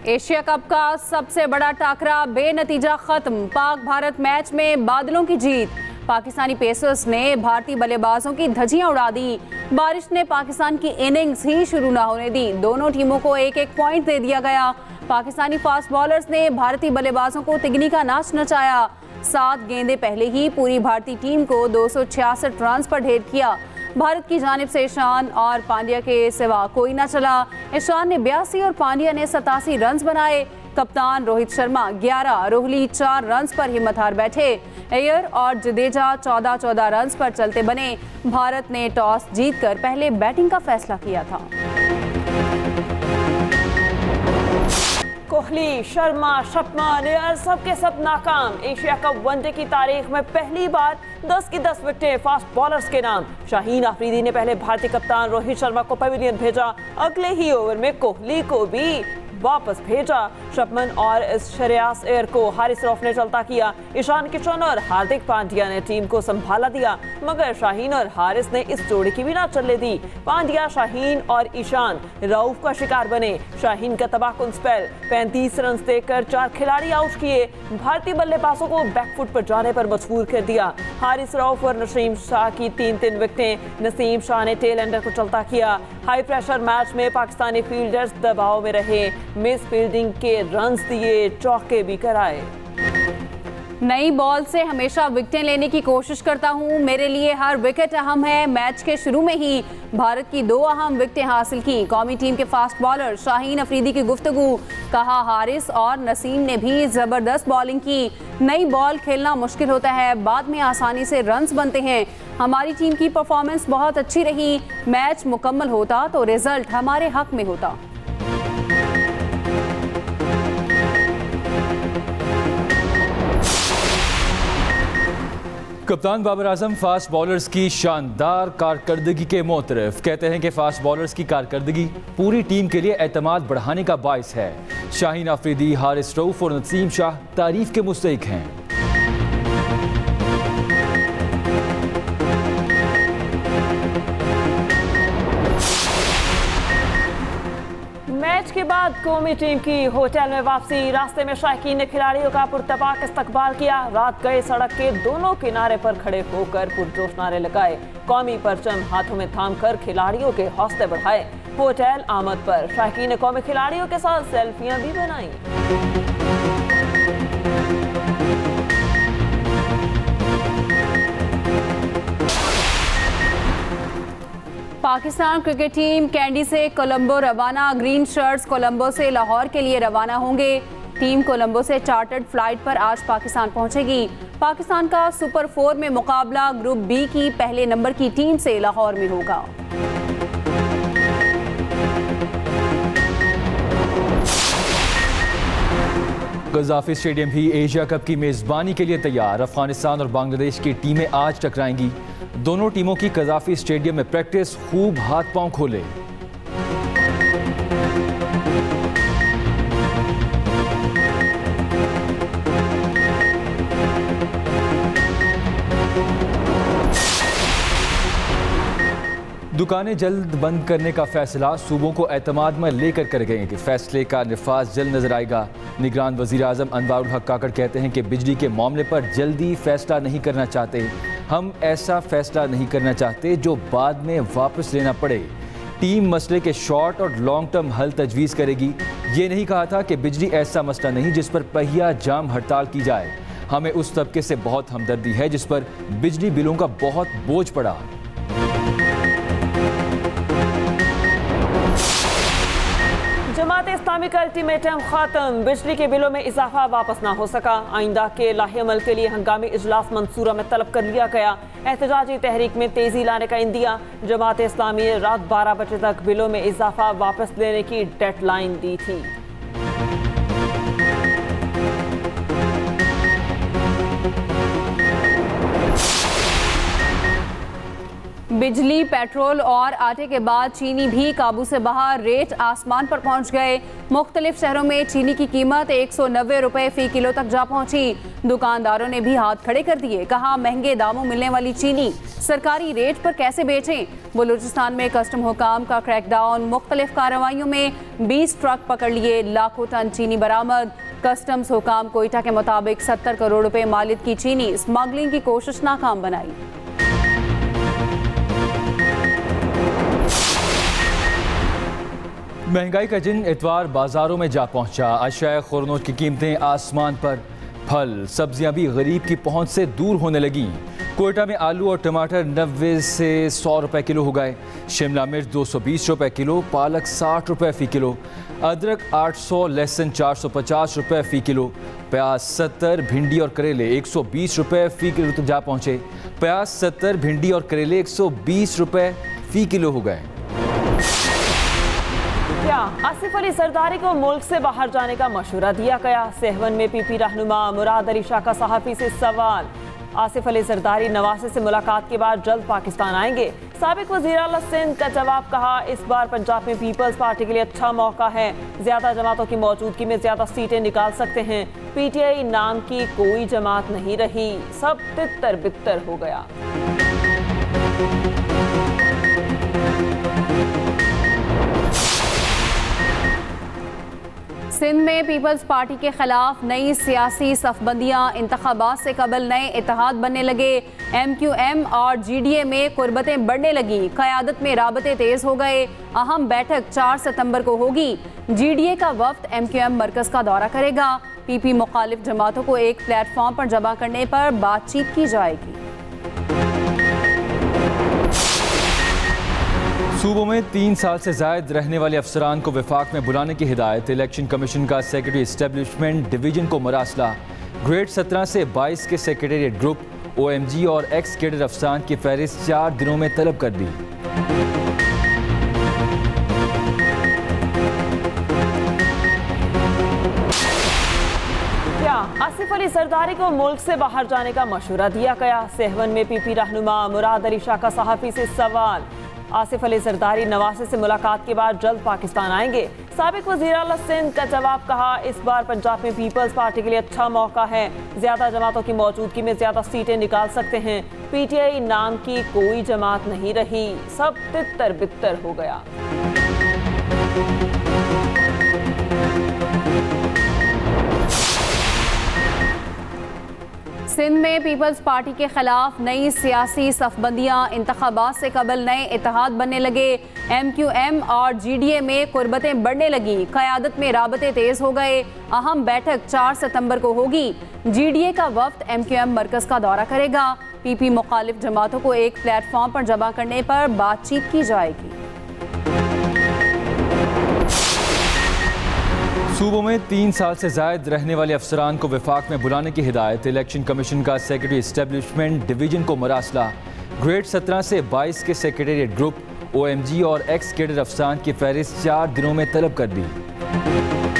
Asia cup का सबसे बड़ा टाकरा बेनतीजा खत्म। पाक भारत मैच में बादलों की जीत। पाकिस्तानी पेसर्स ने भारतीय बल्लेबाजों की धज्जियां उड़ा दी। बारिश ने पाकिस्तान की इनिंग्स ही शुरू न होने दी। दोनों टीमों को एक एक पॉइंट दे दिया गया। पाकिस्तानी फास्ट बॉलर्स ने भारतीय बल्लेबाजों को तिगनी का नाच नचाया। 7 गेंदें पहले ही पूरी भारतीय टीम को 266 रन पर ढेर किया। भारत की जानिब से ईशान और पांड्या के सिवा कोई न चला। ईशान ने 82 और पांड्या ने 87 रन बनाए। कप्तान रोहित शर्मा 11, रोहली 4 रन पर हिम्मत हार बैठे। अय्यर और जडेजा 14-14 रन पर चलते बने। भारत ने टॉस जीतकर पहले बैटिंग का फैसला किया था। कोहली, शर्मा, शपमन, अय्यर सबके सब नाकाम। एशिया कप वनडे की तारीख में पहली बार 10 की 10 विकेटें फास्ट बॉलर्स के नाम। शाहीन अफरीदी ने पहले भारतीय कप्तान रोहित शर्मा को पवेलियन भेजा। अगले ही ओवर में कोहली को भी वापस भेजा। शपमन और श्रेयस अय्यर को हारिस रऊफ ने चलता किया। ईशान किशन और हार्दिक पांड्या ने टीम को संभाला दिया, मगर शाहीन और हारिस ने इस जोड़ी की भी ना चलने दी। पांड्या, शाहीन और ईशान रऊफ का शिकार बने। शाहीन का तबाहकुन स्पेल, 35 रन देकर 4 खिलाड़ी आउट किए। भारतीय बल्लेबाजों को बैकफुट पर जाने पर मजबूर कर दिया। हारिस रऊफ और नसीम शाह की 3-3 विकेटें। नसीम शाह ने टेल एंडर को चलता किया। हाई प्रेशर मैच में पाकिस्तानी फील्डर्स दबाव में रहे। मिस फील्डिंग के रन्स दिए, चौके भी कराए। नई बॉल से हमेशा विकेटें लेने की कोशिश करता हूं। मेरे लिए हर विकेट अहम है। मैच के शुरू में ही भारत की 2 अहम विकेटें हासिल की। कौमी टीम के फास्ट बॉलर शाहीन अफरीदी की गुफ्तगू। कहा, हारिस और नसीम ने भी जबरदस्त बॉलिंग की। नई बॉल खेलना मुश्किल होता है, बाद में आसानी से रन्स बनते हैं। हमारी टीम की परफॉर्मेंस बहुत अच्छी रही। मैच मुकम्मल होता तो रिजल्ट हमारे हक में होता। कप्तान बाबर आजम फास्ट बॉलर्स की शानदार कारकर्दगी के मोतरफ। कहते हैं कि फास्ट बॉलर्स की कारकर्दगी पूरी टीम के लिए एतमाद बढ़ाने का बाइस है। शाहीन अफरीदी, हारिस रऊफ और नसीम शाह तारीफ के मुस्तहिक हैं। मैच के बाद कौमी टीम की होटल में वापसी। रास्ते में शायकीन ने खिलाड़ियों का पुरतबाक इस्तकबाल किया। रात गए सड़क के दोनों किनारे पर खड़े होकर पुरजोश नारे लगाए। कौमी परचम हाथों में थामकर खिलाड़ियों के हौसले बढ़ाए। होटल आमद पर शायकीन ने कौमी खिलाड़ियों के साथ सेल्फियां भी बनाई। पाकिस्तान क्रिकेट टीम कैंडी से कोलंबो रवाना। ग्रीन शर्ट्स कोलंबो से लाहौर के लिए रवाना होंगे। टीम कोलंबो से चार्टर्ड फ्लाइट पर आज पाकिस्तान पहुंचेगी। पाकिस्तान का सुपर 4 में मुकाबला ग्रुप बी की पहले नंबर की टीम से लाहौर में होगा। गद्दाफी स्टेडियम भी एशिया कप की मेजबानी के लिए तैयार। अफगानिस्तान और बांग्लादेश की टीमें आज टकराएंगी। दोनों टीमों की गद्दाफी स्टेडियम में प्रैक्टिस। खूब हाथ पांव खोले। दुकानें जल्द बंद करने का फैसला सूबों को एतमाद में लेकर कर गए कि फैसले का निफाज जल्द नजर आएगा। निगरान वजीर आजम अनवारुल हक काकड़ कहते हैं कि बिजली के मामले पर जल्दी फैसला नहीं करना चाहते। हम ऐसा फैसला नहीं करना चाहते जो बाद में वापस लेना पड़े। टीम मसले के शॉर्ट और लॉन्ग टर्म हल तजवीज़ करेगी। ये नहीं कहा था कि बिजली ऐसा मसला नहीं जिस पर पहिया जाम हड़ताल की जाए। हमें उस तबके से बहुत हमदर्दी है जिस पर बिजली बिलों का बहुत बोझ पड़ा। जमात इस्लामी का अल्टीमेटम खत्म। बिजली के बिलों में इजाफा वापस ना हो सका। आइंदा के लाहेअमल के लिए हंगामी इजलास मंसूरा में तलब कर लिया गया। एहतजाजी तहरीक में तेजी लाने का इंदिया। जमात इस्लामी ने रात 12 बजे तक बिलों में इजाफा वापस लेने की डेडलाइन दी थी। बिजली, पेट्रोल और आटे के बाद चीनी भी काबू से बाहर, रेट आसमान पर पहुंच गए। मुख्तलिफ शहरों में चीनी की कीमत 190 रुपए फी किलो तक जा पहुंची। दुकानदारों ने भी हाथ खड़े कर दिए। कहा, महंगे दामों मिलने वाली चीनी सरकारी रेट पर कैसे बेचें। बलूचिस्तान में कस्टम हुकाम का क्रैकडाउन, मुख्तलिफ कार्रवाइयों में 20 ट्रक पकड़ लिए, लाखों टन चीनी बरामद। कस्टम्स हुकाम कोयटा के मुताबिक 70 करोड़ रुपए मालियत की चीनी स्मगलिंग की कोशिश नाकाम बनाई। महंगाई का जिन इतवार बाजारों में जा पहुंचा। अशिया खुरनोज की कीमतें आसमान पर। फल सब्जियां भी गरीब की पहुंच से दूर होने लगी। कोयटा में आलू और टमाटर 90 से 100 रुपए किलो हो गए। शिमला मिर्च 220 रुपए किलो, पालक 60 रुपए फी किलो, अदरक 800, लहसुन 450 रुपए फी किलो, प्याज 70, भिंडी और करेले 120 रुपए फी किलो तक जा पहुंचे। प्याज 70, भिंडी और करेले 120 रुपए फी किलो हो गए। क्या आसिफ अली जरदारी को मुल्क से बाहर जाने का मशवरा दिया गया? सेहवन में पीपी रहनुमा मुराद अली शाह का सहाफ़ी से सवाल। आसिफ अली जरदारी नवासे से मुलाकात के बाद जल्द पाकिस्तान आएंगे। साबिक वज़ीर आला सिंध का जवाब, कहा इस बार पंजाब में पीपल्स पार्टी के लिए अच्छा मौका है, ज्यादा जमातों की मौजूदगी में ज्यादा सीटें निकाल सकते हैं। PTI नाम की कोई जमात नहीं रही, सब तितर बितर हो गया। सिंध में पीपल्स पार्टी के खिलाफ नई सियासी सफबंदियां, इंतखाबात से कबल नए इत्तेहाद बनने लगे। MQM और GDA में कुर्बतें बढ़ने लगी, क़यादत में राबते तेज हो गए। अहम बैठक 4 सितंबर को होगी। GDA का वफ्द MQM मरकज का दौरा करेगा। PP मुखालिफ जमातों को एक प्लेटफॉर्म पर जमा करने पर बातचीत की जाएगी। सूबों में 3 साल से जायद रहने वाले अफसरान को वफाक में बुलाने की हिदायत। इलेक्शन कमीशन का सेक्रेटरी एस्टेब्लिशमेंट डिवीजन को मरासला। ग्रेड 17 से 22 के सेक्रेटेरिएट ग्रुप, OMG और एक्स कैडर अफसरान की फहरिस्त 4 दिनों में तलब कर दी। आसिफ अली जरदारी को मुल्क से बाहर जाने का मशवरा दिया गया। सेहवन में पीपी रहनुमा मुराद अली शाह का सहाफ़ी से सवाल। आसिफ अली जरदारी नवासे से मुलाकात के बाद जल्द पाकिस्तान आएंगे। साबिक वज़ीर आला सिंध का जवाब, कहा इस बार पंजाब में पीपल्स पार्टी के लिए अच्छा मौका है, ज्यादा जमातों की मौजूदगी में ज्यादा सीटें निकाल सकते हैं। PTI नाम की कोई जमात नहीं रही, सब तितर बितर हो गया। सिंध में पीपल्स पार्टी के खिलाफ नई सियासी सफबंदियां, इंतखाबात से कबल नए इत्तेहाद बनने लगे। MQM और GDA में कुर्बतें बढ़ने लगी, क़यादत में राबते तेज हो गए। अहम बैठक 4 सितंबर को होगी। GDA का वफ्द MQM मरकज का दौरा करेगा। PP मुखालिफ जमातों को एक प्लेटफॉर्म पर जमा करने पर बातचीत की जाएगी। सूबों में 3 साल से जायद रहने वाले अफसरान को वफाक में बुलाने की हिदायत। इलेक्शन कमीशन का सेक्रेटरी एस्टेब्लिशमेंट डिवीजन को मरासला। ग्रेड 17 से 22 के सेक्रेटेरिएट ग्रुप, OMG और एक्स कैडर अफसरान की फहरिस्त 4 दिनों में तलब कर दी।